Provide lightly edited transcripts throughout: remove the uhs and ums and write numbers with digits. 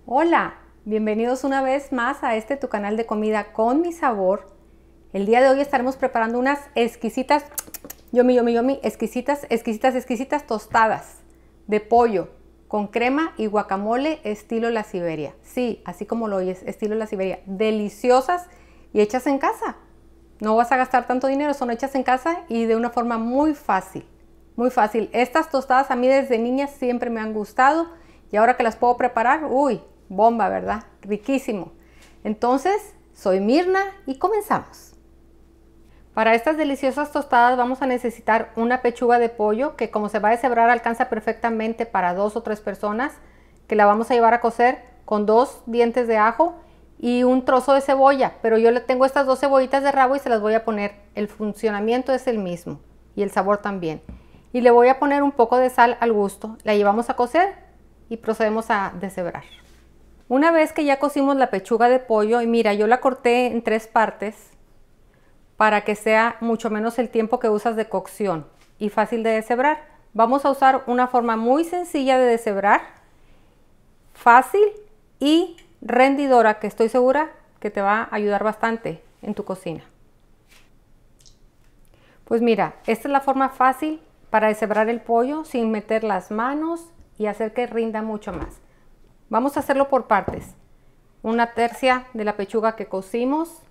Hola, bienvenidos una vez más a tu canal de comida con mi sabor. El día de hoy estaremos preparando unas exquisitas, exquisitas tostadas de pollo con crema y guacamole estilo La Siberia. Sí, así como lo oyes, estilo La Siberia. Deliciosas y hechas en casa. No vas a gastar tanto dinero, son hechas en casa y de una forma muy fácil. Muy fácil. Estas tostadas a mí desde niña siempre me han gustado y ahora que las puedo preparar, uy, bomba, ¿verdad? Riquísimo. Entonces, soy Mirna y comenzamos. Para estas deliciosas tostadas vamos a necesitar una pechuga de pollo que, como se va a deshebrar, alcanza perfectamente para 2 o 3 personas, que la vamos a llevar a cocer con 2 dientes de ajo y un trozo de cebolla, pero yo le tengo estas 2 cebollitas de rabo y se las voy a poner. El funcionamiento es el mismo y el sabor también. Y le voy a poner un poco de sal al gusto. La llevamos a cocer y procedemos a deshebrar. Una vez que ya cocimos la pechuga de pollo, y mira, yo la corté en 3 partes para que sea mucho menos el tiempo que usas de cocción y fácil de deshebrar. Vamos a usar una forma muy sencilla de deshebrar, fácil y rendidora, que estoy segura que te va a ayudar bastante en tu cocina. Pues mira, esta es la forma fácil para deshebrar el pollo sin meter las manos y hacer que rinda mucho más. Vamos a hacerlo por partes. Una tercia de la pechuga que cocimos.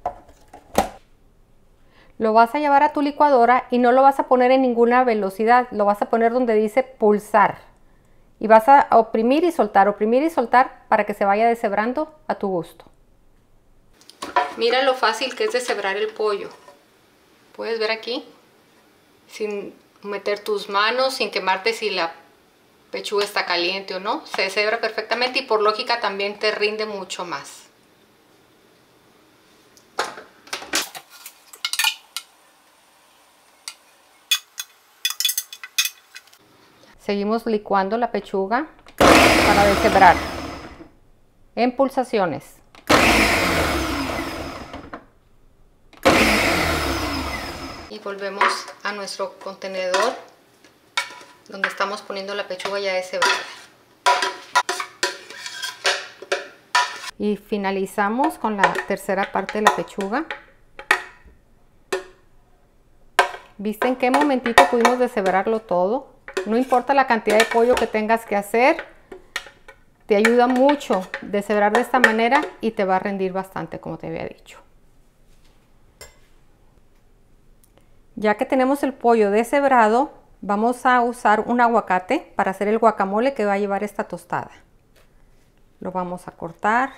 Lo vas a llevar a tu licuadora y no lo vas a poner en ninguna velocidad. Lo vas a poner donde dice pulsar. Y vas a oprimir y soltar para que se vaya deshebrando a tu gusto. Mira lo fácil que es deshebrar el pollo. Puedes ver aquí, sin meter tus manos, sin quemarte si la pechuga está caliente o no. Se deshebra perfectamente y por lógica también te rinde mucho más. Seguimos licuando la pechuga para deshebrar en pulsaciones. Y volvemos a nuestro contenedor donde estamos poniendo la pechuga ya deshebrada. Y finalizamos con la tercera parte de la pechuga. ¿Viste en qué momentito pudimos deshebrarlo todo? No importa la cantidad de pollo que tengas que hacer, te ayuda mucho deshebrar de esta manera y te va a rendir bastante, como te había dicho. Ya que tenemos el pollo deshebrado, vamos a usar un aguacate para hacer el guacamole que va a llevar esta tostada. Lo vamos a cortar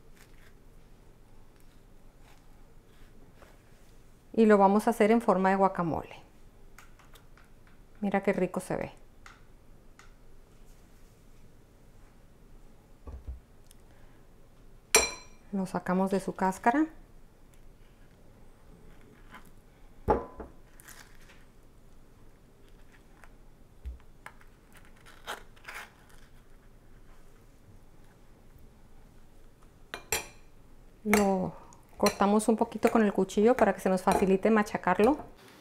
y lo vamos a hacer en forma de guacamole. Mira qué rico se ve. Lo sacamos de su cáscara. Lo cortamos un poquito con el cuchillo para que se nos facilite machacarlo.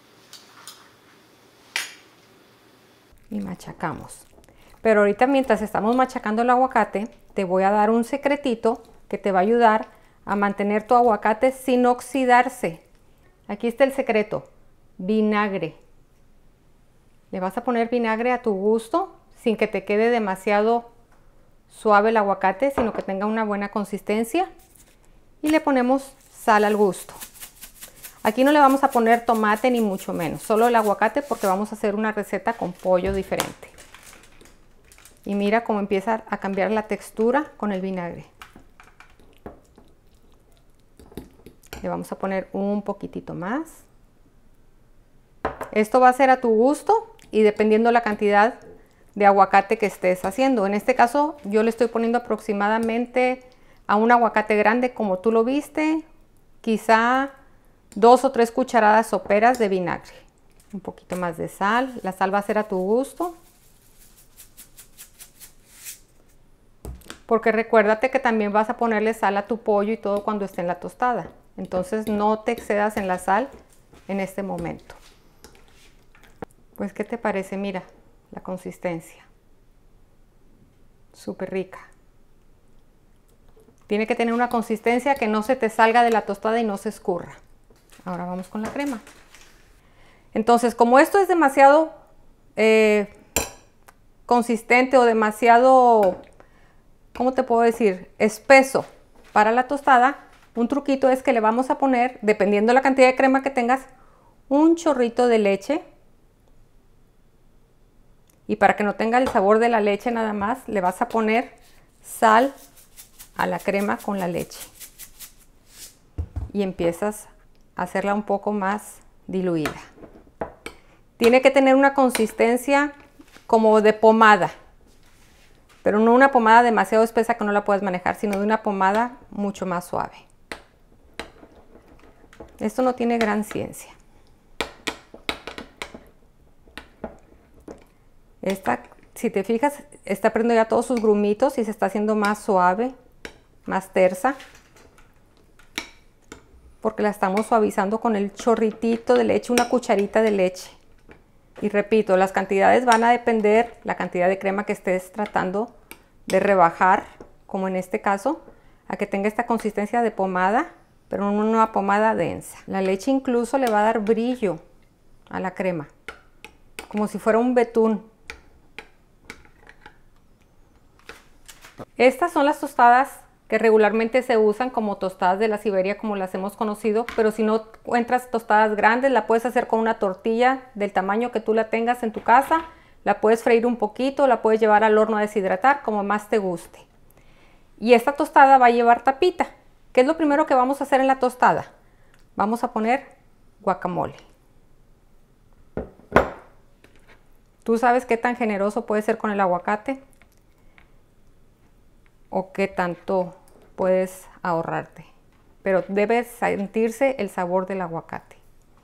Y machacamos. Pero ahorita, mientras estamos machacando el aguacate, te voy a dar un secretito que te va a ayudar a mantener tu aguacate sin oxidarse. Aquí está el secreto: vinagre. Le vas a poner vinagre a tu gusto, sin que te quede demasiado suave el aguacate, sino que tenga una buena consistencia. Y le ponemos sal al gusto. Aquí no le vamos a poner tomate ni mucho menos, solo el aguacate, porque vamos a hacer una receta con pollo diferente. Y mira cómo empieza a cambiar la textura con el vinagre. Le vamos a poner un poquitito más. Esto va a ser a tu gusto y dependiendo la cantidad de aguacate que estés haciendo. En este caso yo le estoy poniendo aproximadamente a un aguacate grande, como tú lo viste, quizá 2 o 3 cucharadas soperas de vinagre. Un poquito más de sal. La sal va a ser a tu gusto. Porque recuérdate que también vas a ponerle sal a tu pollo y todo cuando esté en la tostada. Entonces no te excedas en la sal en este momento. Pues, ¿qué te parece? Mira la consistencia. Súper rica. Tiene que tener una consistencia que no se te salga de la tostada y no se escurra. Ahora vamos con la crema. Entonces, como esto es demasiado consistente o demasiado, ¿cómo te puedo decir? Espeso para la tostada, un truquito es que le vamos a poner, dependiendo de la cantidad de crema que tengas, un chorrito de leche. Y para que no tenga el sabor de la leche nada más, le vas a poner sal a la crema con la leche. Y empiezas a hacerla un poco más diluida. Tiene que tener una consistencia como de pomada, pero no una pomada demasiado espesa que no la puedas manejar, sino de una pomada mucho más suave. Esto no tiene gran ciencia. Esta, si te fijas, está perdiendo ya todos sus grumitos y se está haciendo más suave, más tersa, porque la estamos suavizando con el chorritito de leche, una cucharita de leche. Y repito, las cantidades van a depender la cantidad de crema que estés tratando de rebajar, como en este caso, a que tenga esta consistencia de pomada, pero no una pomada densa. La leche incluso le va a dar brillo a la crema, como si fuera un betún. Estas son las tostadas que regularmente se usan como tostadas de la Siberia, como las hemos conocido, pero si no encuentras tostadas grandes, la puedes hacer con una tortilla del tamaño que tú la tengas en tu casa, la puedes freír un poquito, la puedes llevar al horno a deshidratar, como más te guste. Y esta tostada va a llevar tapita. ¿Qué es lo primero que vamos a hacer en la tostada? Vamos a poner guacamole. Tú sabes qué tan generoso puede ser con el aguacate o qué tanto puedes ahorrarte, pero debe sentirse el sabor del aguacate.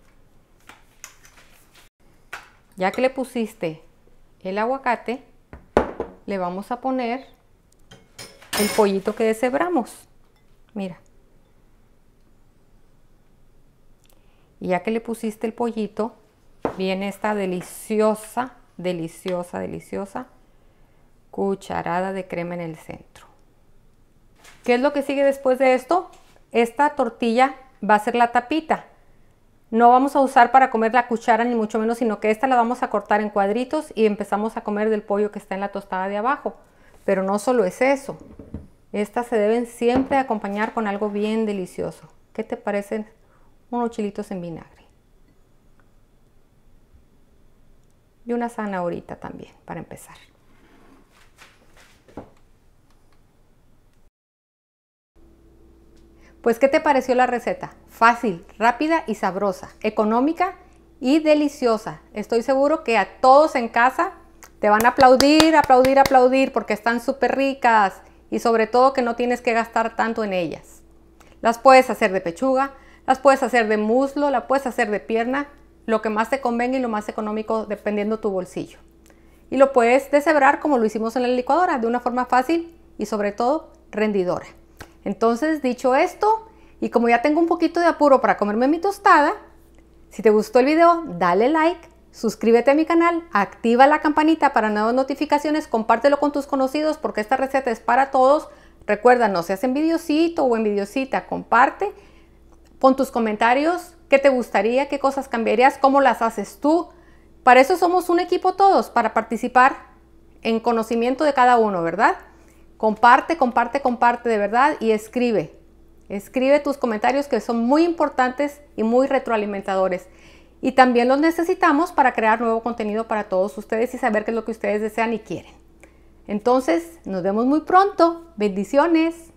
Ya que le pusiste el aguacate, le vamos a poner el pollito que deshebramos. Mira. Y ya que le pusiste el pollito, viene esta deliciosa, deliciosa, deliciosa cucharada de crema en el centro. ¿Qué es lo que sigue después de esto? Esta tortilla va a ser la tapita. No vamos a usar para comer la cuchara ni mucho menos, sino que esta la vamos a cortar en cuadritos y empezamos a comer del pollo que está en la tostada de abajo. Pero no solo es eso. Estas se deben siempre acompañar con algo bien delicioso. ¿Qué te parecen unos chilitos en vinagre? Y una zanahorita también, para empezar. Pues, ¿qué te pareció la receta? Fácil, rápida y sabrosa, económica y deliciosa. Estoy seguro que a todos en casa te van a aplaudir, aplaudir, aplaudir, porque están súper ricas y sobre todo que no tienes que gastar tanto en ellas. Las puedes hacer de pechuga, las puedes hacer de muslo, la puedes hacer de pierna, lo que más te convenga y lo más económico dependiendo tu bolsillo. Y lo puedes deshebrar como lo hicimos en la licuadora, de una forma fácil y sobre todo rendidora. Entonces, dicho esto, y como ya tengo un poquito de apuro para comerme mi tostada, si te gustó el video, dale like, suscríbete a mi canal, activa la campanita para nuevas notificaciones, compártelo con tus conocidos porque esta receta es para todos. Recuerda, no seas envidiosito o envidiosita, comparte, pon tus comentarios, qué te gustaría, qué cosas cambiarías, cómo las haces tú. Para eso somos un equipo todos, para participar en conocimiento de cada uno, ¿verdad? Comparte, comparte, comparte de verdad y escribe. Escribe tus comentarios que son muy importantes y muy retroalimentadores. Y también los necesitamos para crear nuevo contenido para todos ustedes y saber qué es lo que ustedes desean y quieren. Entonces, nos vemos muy pronto. Bendiciones.